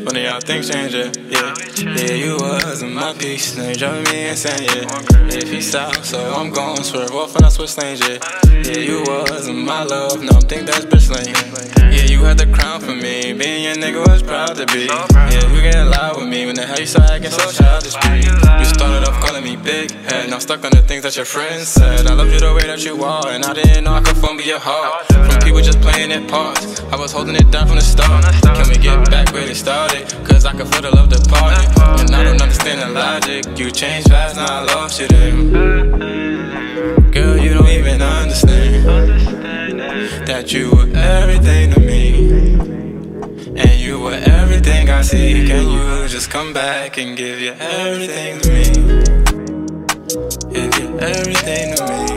One of y'all things change it, yeah. Yeah, you was in my piece, now you driving me insane, yeah. Yeah, peace out, so I'm gon' swerve off and I switch lanes, yeah. Yeah, you was in my love, now I'm think that's bitch lane. Yeah, you had the crown for me, being your nigga was proud to be. Yeah, you get loud with me when the hell you started acting so childish. You started off calling me big head, now I'm stuck on the things that your friends said. I loved you the way that you are, and I didn't know I could fumble your heart. From people just playing it parts, I was holding it down from the start. Can we get back where it started? Cause I can feel the love departed, and I don't understand the logic. You changed fast, now I lost you then. Girl, you don't even understand that you were everything to me, and you were everything I see. Can you just come back and give your everything to me? Give your everything to me.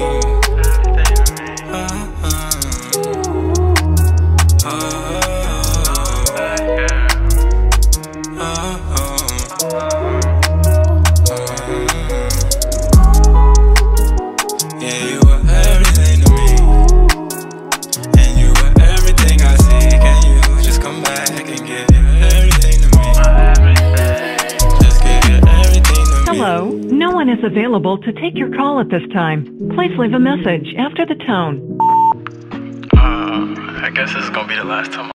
Yeah, you were everything to me, and you were everything I see. Can you just come back and give your everything to me? Just give your everything to me. Hello, no one is available to take your call at this time. Please leave a message after the tone. I guess this is gonna be the last time.